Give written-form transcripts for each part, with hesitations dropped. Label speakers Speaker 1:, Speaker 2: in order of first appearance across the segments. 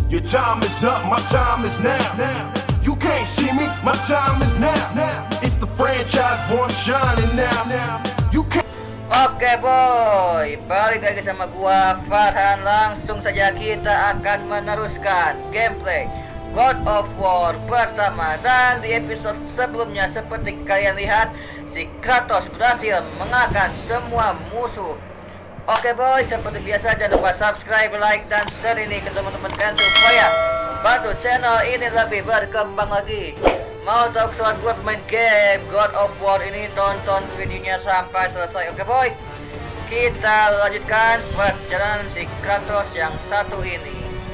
Speaker 1: Your time is up, my time is now. You can't see me, my time is now. It's the franchise, born shining now. You can't.
Speaker 2: Oke boy, balik lagi sama gua Farhan. Langsung saja kita akan meneruskan gameplay God of War pertama. Dan di episode sebelumnya seperti kalian lihat, si Kratos berhasil mengalahkan semua musuh. Oke boy, seperti biasa jangan lupa subscribe, like, dan share ini ke teman-teman kalian supaya bantu channel ini lebih berkembang lagi. Mau tahu soal buat main game God of War ini, tonton videonya sampai selesai. Oke boy, kita lanjutkan perjalanan si Kratos yang satu ini.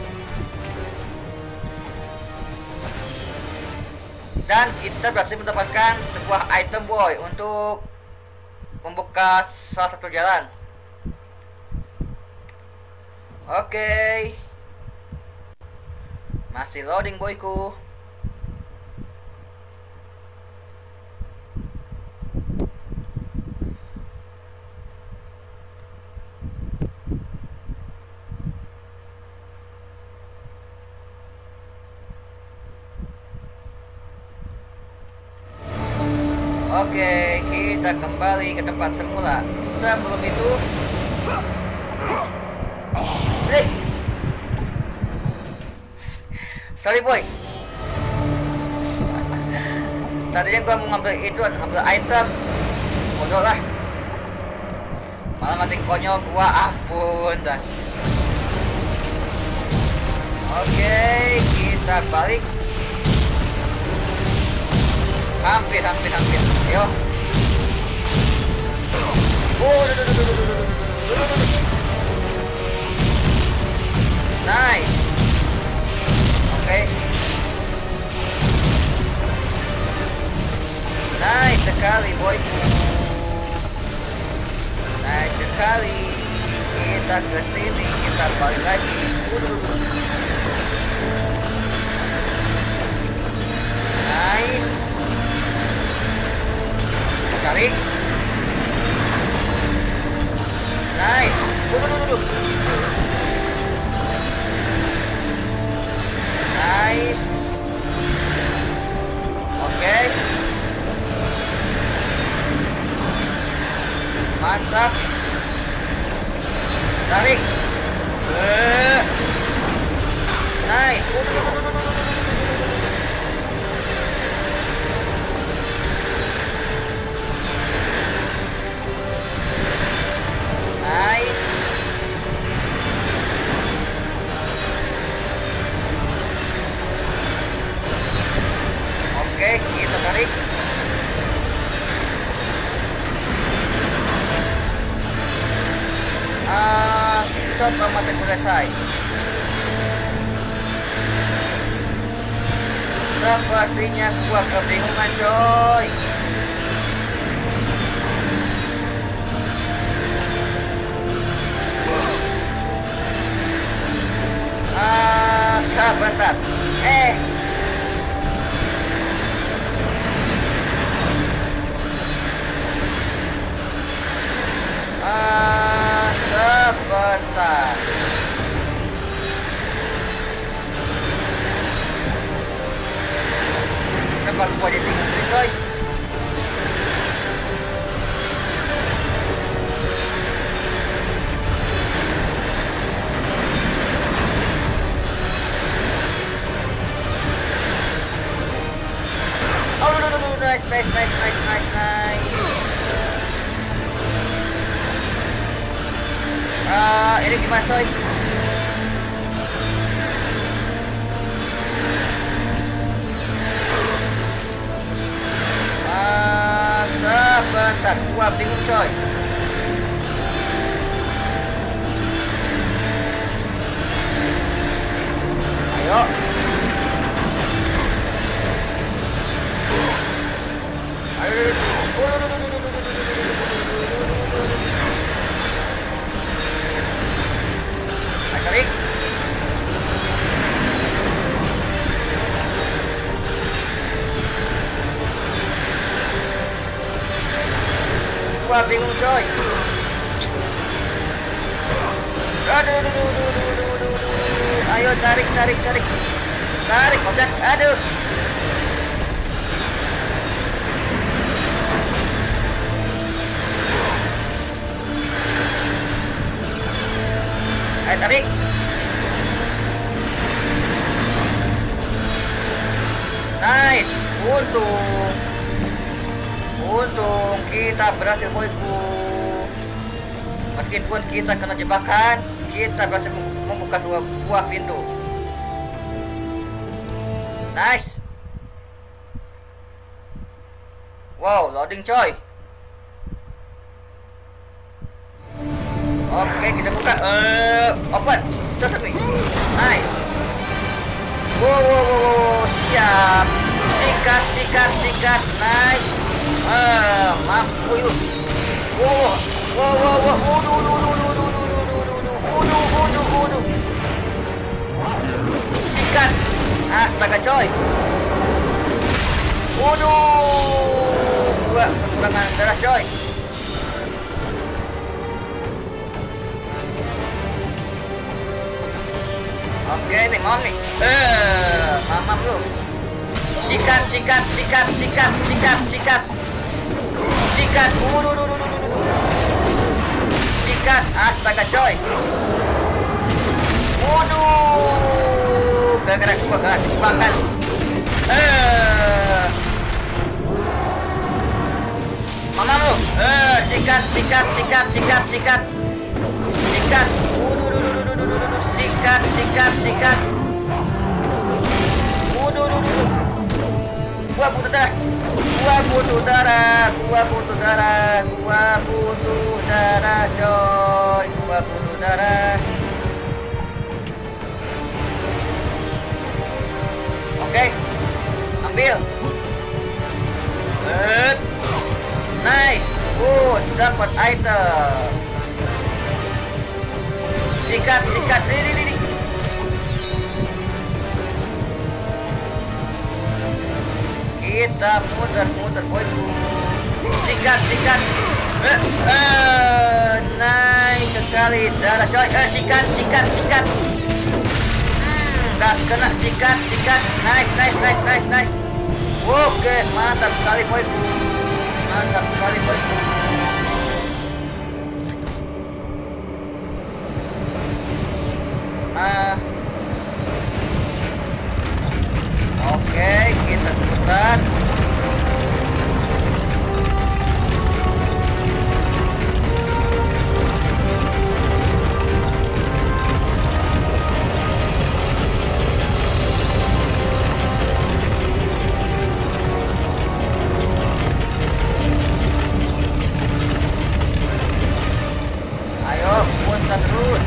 Speaker 2: Dan kita berhasil mendapatkan sebuah item boy untuk membuka salah satu jalan. Oke, masih loading boyku. Oke, kita kembali ke tempat semula. Sebelum itu, sorry boy, tadinya gua mau ngambil itu, ngambil item, bodoh lah, malah mati konyol gua, ampun dah. Oke, kita balik. Hampir. Ayo. Nice. Oke. Nice sekali boy. Nice sekali. Kita ke sini, kita balik lagi. Nice. Tarik. Nice. Nice. Oke. Mantap. Tarik. Nice. Nice. Oke, kita tarik. Coba mati selesai. Sepertinya gua kebingungan coy. Sebentar. Sebentar. Coba gua di sini coy. Nice. Ini gimana coy? Sebentar, gua bingung coy. Ayo. Tarik. Gua bingung coy. Aduh. ayo tarik. Tarik, Ojek. Aduh. Ayo tarik. Nice. Untung kita berhasil boyku. Meskipun kita kena jebakan, kita berhasil membuka sebuah buah pintu. Nice. Wow, loading coy. Oke, kita buka. Open. Sesame. Nice. Wow, siap. Sikat. Nice. Mampu yuk. Wow. Sikat. Astaga coy. Gua kekurangan darah coy. Oke nih, mau nih. Mamam lu. Sikat. Sikat. Sikat. Astaga coy. Gara-gara gua gak dimakan. Mamam lu. Sikat. Sikat. Gua butuh darah coy. Gua butuh darah. Oke. Ambil. Nice. Dapat item. Sikat. Ini. Kita muter boyku. Sikat. Nice sekali darah coy. Sikat. Gak kena. Sikat. Nice. Oke, mantap sekali boyku. Oke, kita putar. Ayo, putar terus.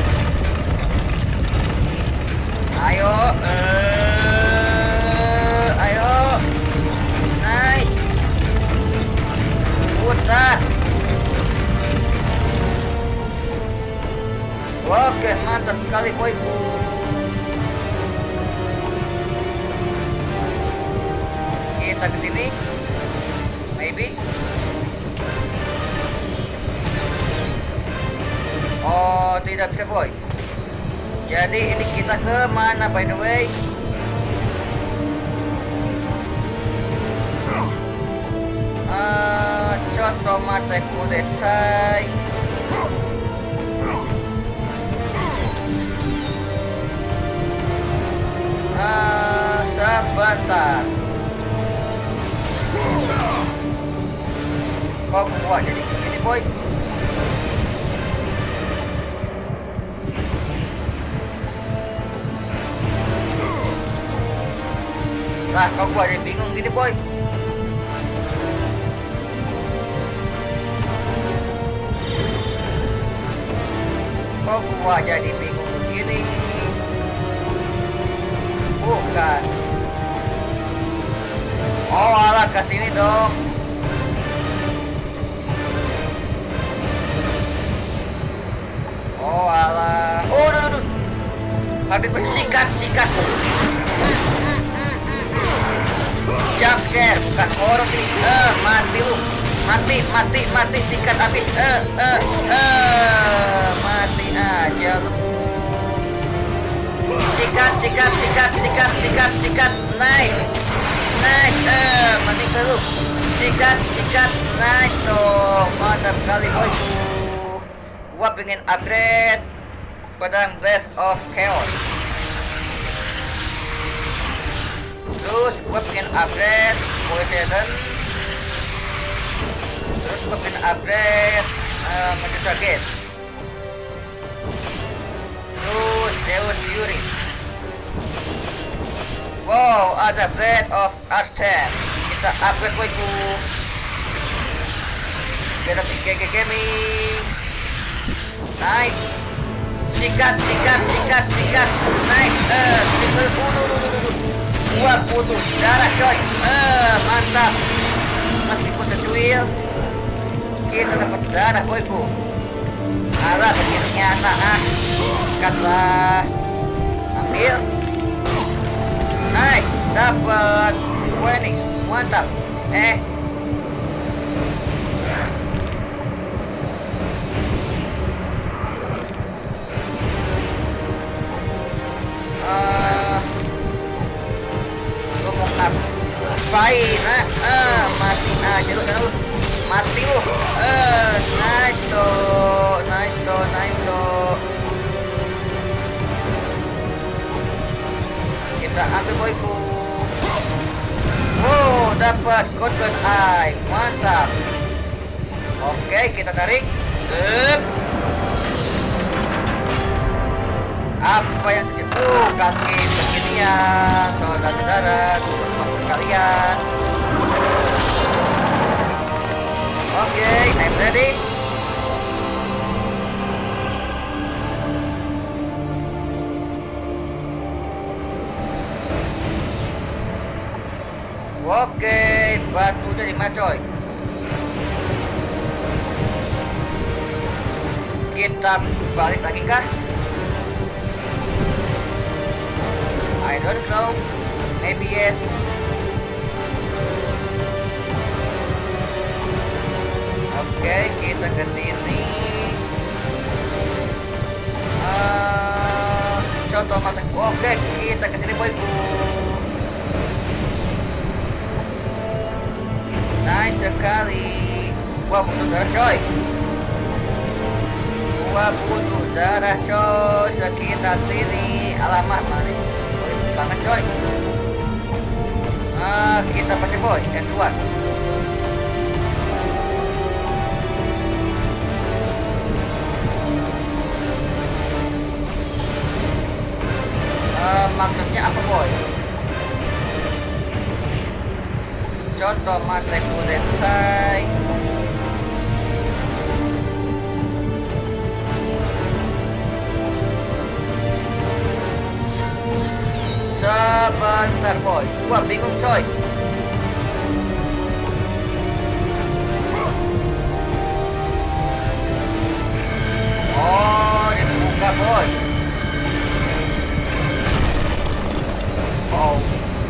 Speaker 2: Ayo. Nice. Putar. Oke, mantap sekali boyku. Kita ke sini. Maybe. Oh, tidak bisa boy. Jadi ini kita ke mana by the way? Contoh mata kudesai. Sebentar. Kok gua jadi begini boy? Lah, kok gua jadi bingung gini boy? Kok gua jadi bingung begini? Bukan. Oh alah, kesini dong. Oh alah. Oh duh. Habis bersikat. Jump scare, bukan horor ini. Mati lu. Mati, sikat habis. Mati aja lu. sikat. Nice. Mati dulu. Sikat. Nice dong. Mantap kali boyku. Gua pengen upgrade pedang Blade of Chaos. Terus gua pengen upgrade Poseidon. Terus gua pengen upgrade Medusa Gate. Terus Zeus Fury. Wow, ada Blade of Artem. Kita upgrade boyku. Kita GG Gaming. Nice. Sikat. Nice. Gua butuh darah coy. Mantap. Meskipun secuil, kita dapat darah boyku. Alah begini anak Katlah. Ambil. Nice. Dapat Phoenix. Mantap. Ngapain? Mati aja lu kan lu. Mati lu. Nice toh. Kita ambil boyku. Oh, dapat Golden Eye. Mantap. Oke, kita tarik. Apa yang terjadi? Kaki beginian, saudara-saudara, untuk kalian. Oke, I'm ready. Oke, batunya di mana coy? Kita balik lagi kah? I don't know. Maybe yes. Oke, kita ke sini. Contoh mata. Oke, kita ke sini boyku. Nice sekali. Gua butuh darah coy. Sekitar sini. Alamat mana? Banget coy. Kita pakai boy yang keluar. Maksudnya apa boy? Contoh mata kudensai. Sebentar boy, gua bingung coy. Oh, dibuka boy. Oh.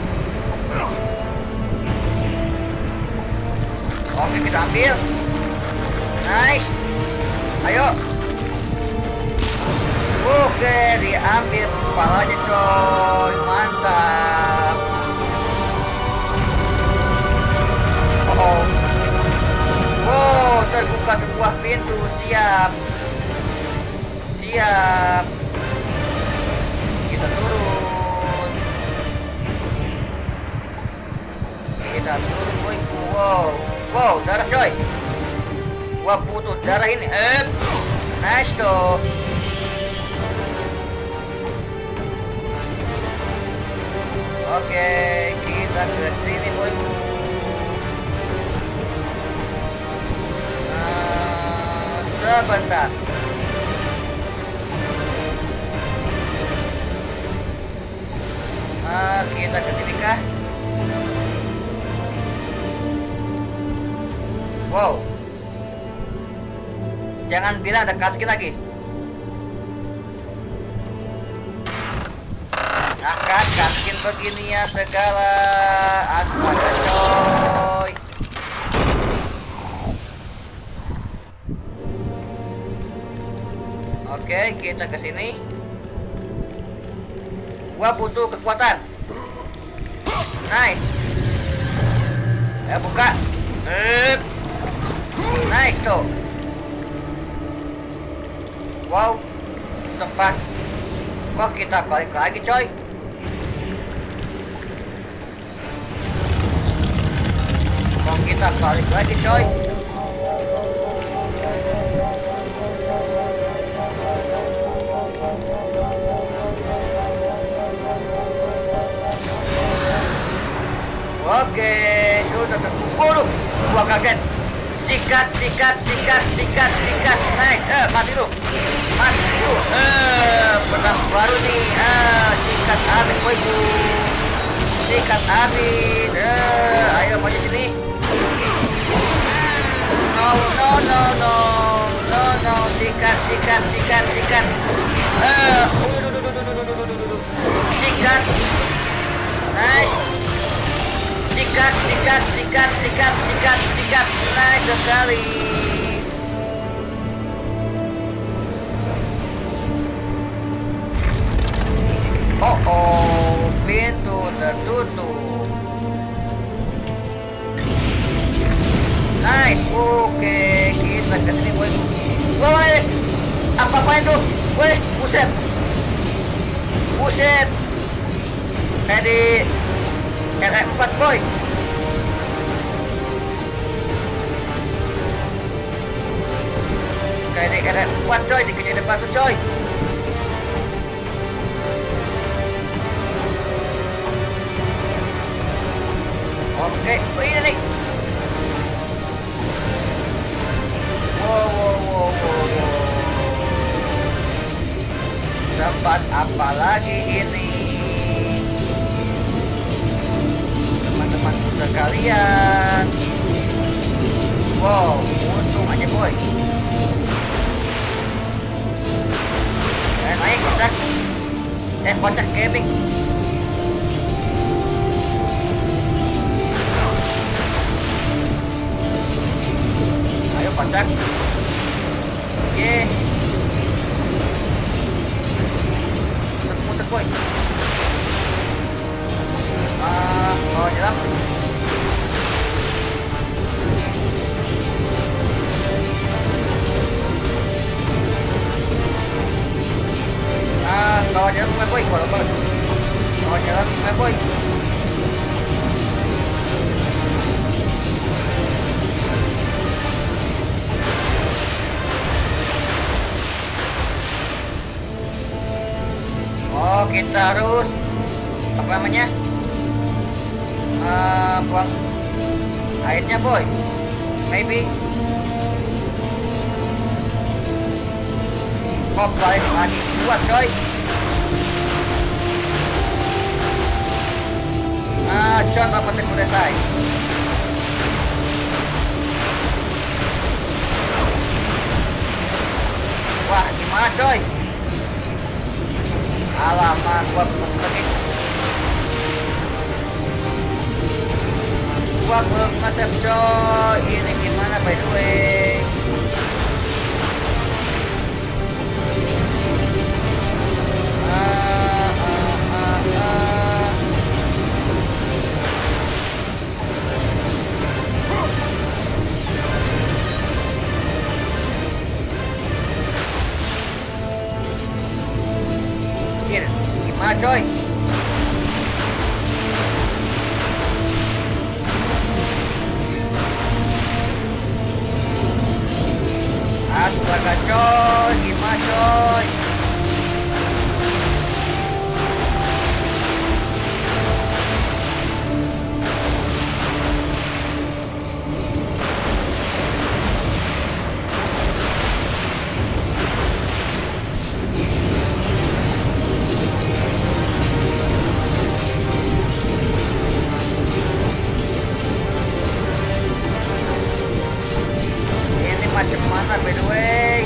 Speaker 2: Oke, kita ambil. Nice. Ayo. Oke, diambil kepalanya coy. Mantap. Oh. Wow, terbuka sebuah pintu. Siap. Kita turun. Boyku. Wow, darah coy. Gua butuh darah ini. Nice tuh. Oke, kita ke sini boyku. Sebentar. Kita ke sini kah? Wow. Jangan bilang ada kaskin lagi. Akan kaskin begini ya segala. Astaga coy. Oke, kita ke sini. Gua butuh kekuatan. Nice. Buka. Nice tuh. Wow. Tempat. Kok kita balik lagi coy. Oke, sudah terkumpul. Gua kaget. Sikat. Nice. Mati lu. Pedang baru nih. Sikat habis, boyku. Sikat habis. Ayo maju sini. No. Sikat. Sikat. Nice. Sikat. Nice sekali. Oh, pintu tertutup. Nice. Oke, kita ke sini, boy. Woi, apa-apain tuh? Woi, buset. Kayak di RF4, boy. Kayak di RF4, coy, dikejar depan tuh, coy. Oke, ini nih. Wow. Tempat apa lagi ini? Teman-teman sekalian. Wow, untung aja, boy. Naik kocak. Kocak gaming. Ayo kocak. Muter, boy. Bawa jalan. Bawa jalan main, boy. Bawa jalan main, boy. Oh, kita harus apa namanya? Buang airnya, boy. Maybe. Kok balik lagi kuat, coy. Contoh penting udah selesai. Wah, gimana, coy? Alamak, gua masuk lagi. Gua belum masuk, coy. Ini gimana, by the way? Gimana, coy? Astaga, coy. Gimana, coy? Macam mana, by the way?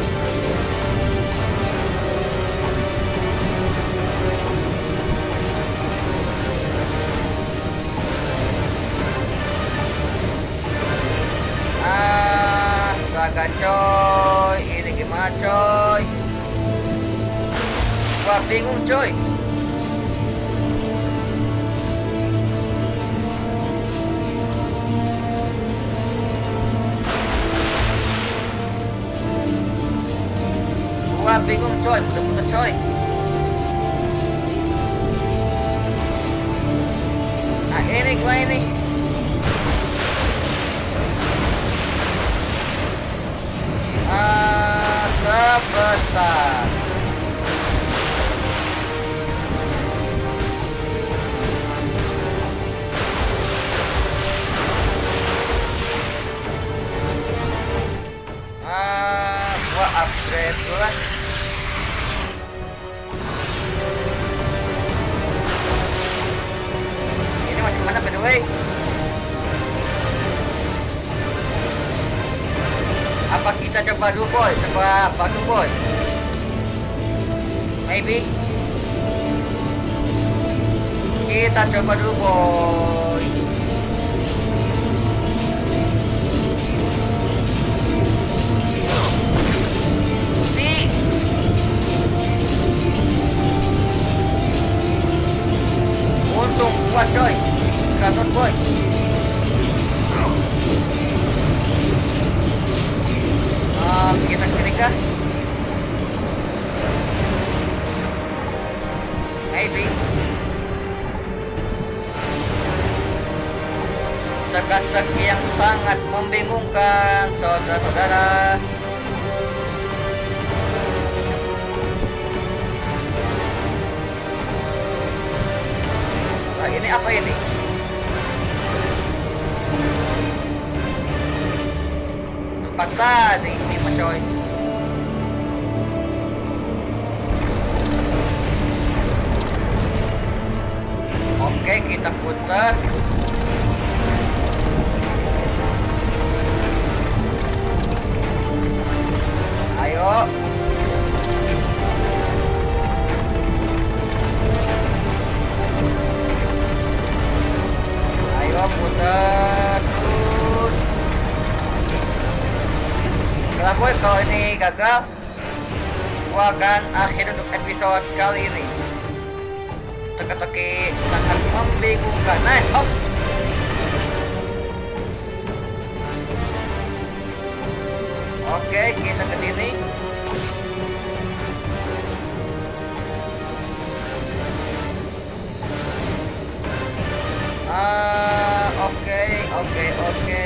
Speaker 2: Astaga, coy. Ini gimana, coy? Wah, bingung, coy. bingung coy, muter-muter coy. Nah ini gua ini. Sebentar. Gua upgrade lah. Ini masih mana by the way? Apa kita coba dulu boy? Coba batu boy. Maybe. Kita coba dulu boy. Untung kuat coy. Kratos boy. Kita kesini kah? Maybe. Teka-teki yang sangat membingungkan, saudara-saudara. Nah, ini apa ini? Tempat tadi ini mas coy. Oke, kita putar. Ayo. Ayo putar terus. Kalau boy, kalau ini gagal, gua akan akhir untuk episode kali ini. Teka-teki sangat membingungkan. Nice, hop. Oke, kita ke sini. Oke.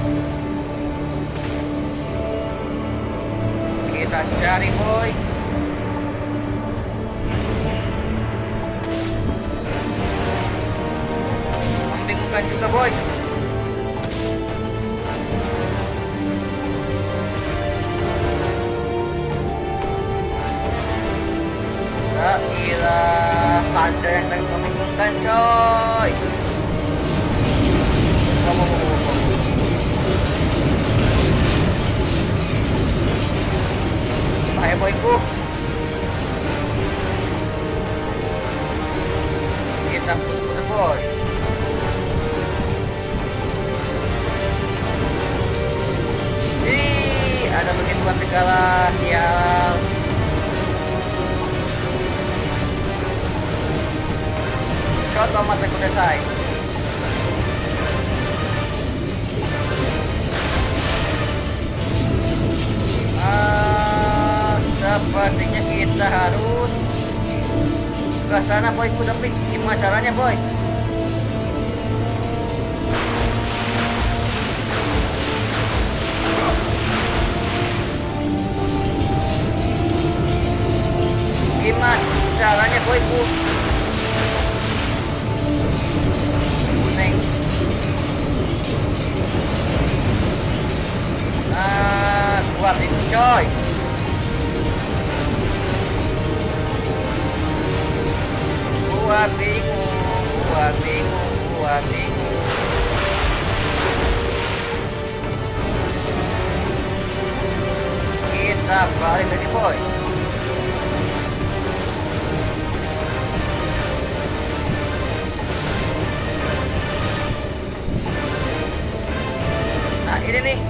Speaker 2: Kita cari boy. Membingungkan juga boy. Gila, ada yang membingungkan coy. Bahaya boyku. Kita putar boy. Ada begituan segala sial. Coba mata kuda saya. Sepertinya kita harus ke sana boyku, tapi gimana caranya boy? Gimana caranya boyku? Kuning. Gua bingung coy. Gua bingung. Kita balik lagi boy. Nah ini nih.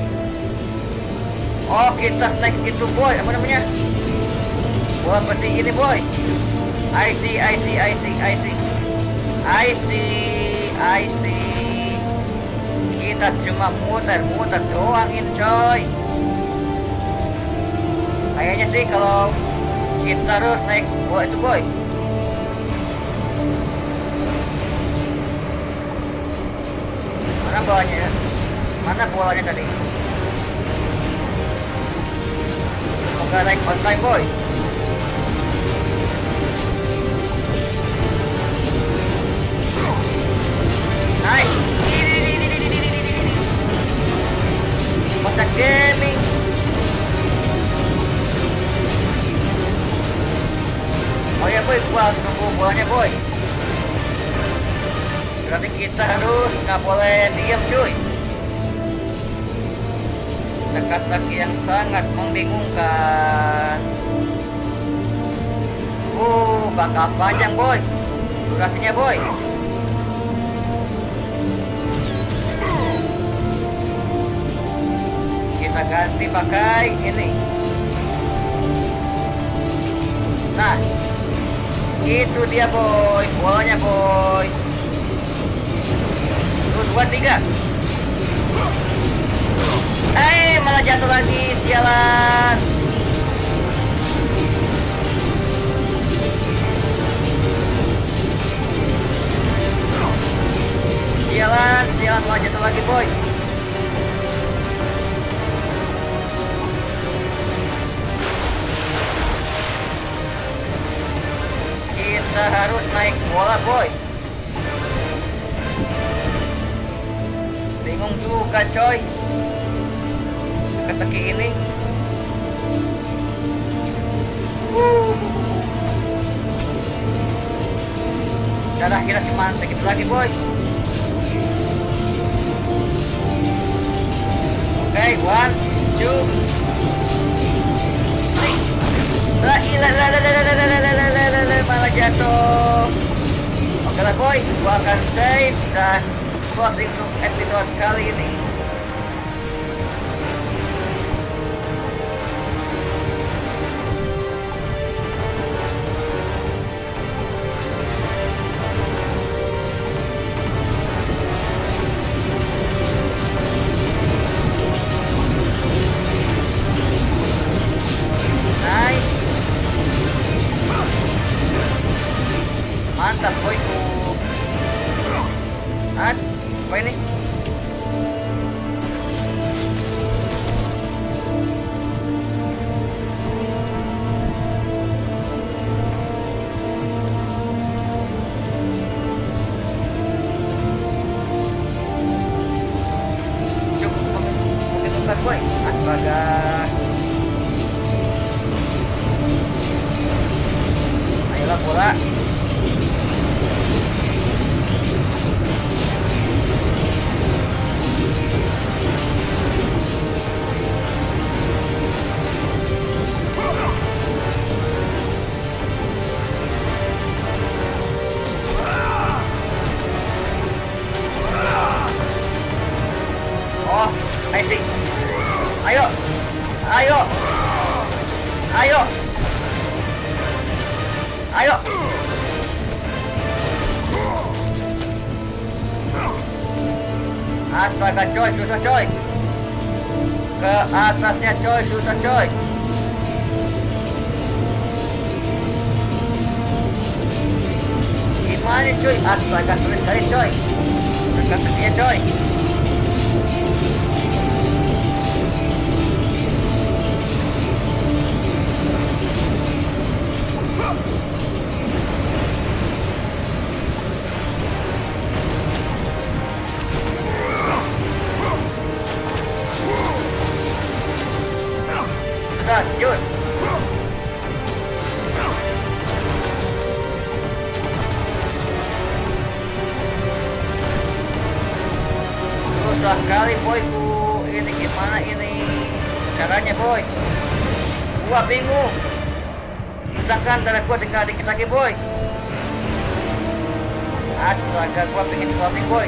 Speaker 2: Oh kita naik itu boy, apa namanya? Buat besi ini boy. I see. Kita cuma muter doang ini coy. Kayaknya sih kalau Kita harus naik bola itu boy. Mana bolanya? Mana bolanya tadi? Semoga naik on time boy. Naik. Masa gaming. Oh ya boy, gua harus nunggu bolanya boy. Berarti kita harus nggak boleh diam cuy. Teka-teki yang sangat membingungkan. Bakal panjang boy durasinya boy. Kita ganti pakai ini. Nah, itu dia boy, bolanya boy. 2, 3. Malah jatuh lagi, sialan. Sialan malah jatuh lagi boy. Kita harus naik bola boy. Bingung juga coy. Teka-teki ini. Darah kita cuma sedikit lagi boy. Oke, 1, 2, 3. Malah jatuh. Oke lah boy, gua akan save dan closing episode kali ini. Mantap boyku. Apa ini? Cukup mungkin bukan boy. Astaga. Ayolah bola. Messi. Ayo. Astaga coy, susah coy. Ke atasnya coy, susah coy. Gimana coy? Astaga sulit kali coy. Teka-tekinya coy. Lanjut. Susah kali boyku. Ini gimana ini caranya boy? Gua bingung. Sedangkan darah gua tinggal dikit lagi boy. Astaga, gua pengen closing boy.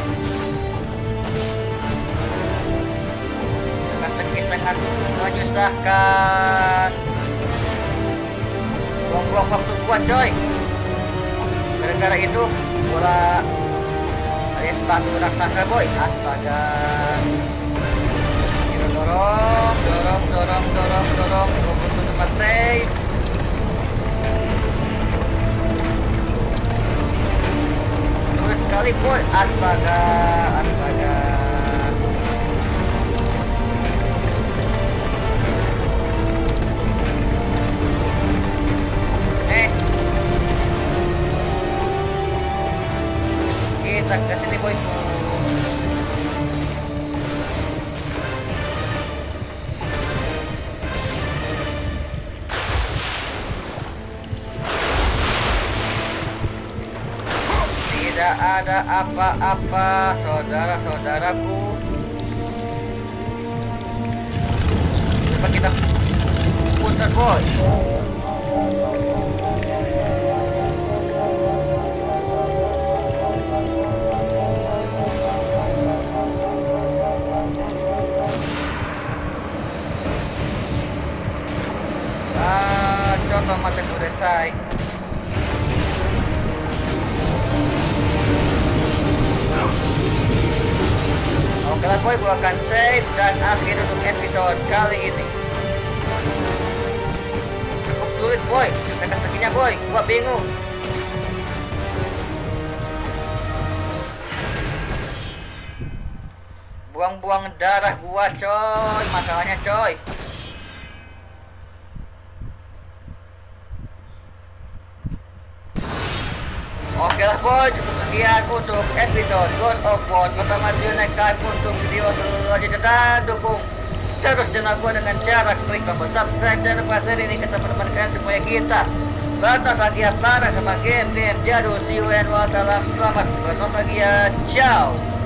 Speaker 2: Teka-teki sangat menyusahkan. Buang-buang waktu gua coy. Gara-gara itu bola ada sepatu raksasa boy. Astaga. Kita dorong. Gua butuh tempat save. sekali boy. Astaga, astaga. Kita ke sini boy. Tidak ada apa-apa, saudara-saudaraku. Coba kita putar boy. Coba mata selesai. Oke lah boy, gua akan save dan akhir untuk episode kali ini. Cukup sulit boy, teka-tekinya boy, gua bingung. Buang-buang darah gua coy, masalahnya coy. Oke lah boy, cukup sekian untuk episode God of War pertama. See you next time untuk video selanjutnya, dan dukung terus channel gue dengan cara klik tombol subscribe dan share ini ke teman-teman kalian supaya kita bernostalgia bareng sama game-game jadul. See you and wassalam, selamat bernostalgia, ciao.